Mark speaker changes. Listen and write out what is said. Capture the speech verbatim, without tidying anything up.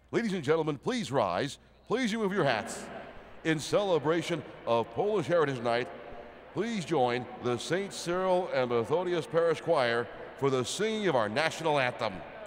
Speaker 1: Ladies and gentlemen, please rise. Please remove your hats. In celebration of Polish Heritage Night, please join the Saint Cyril and Methodius Parish Choir for the singing of our national anthem.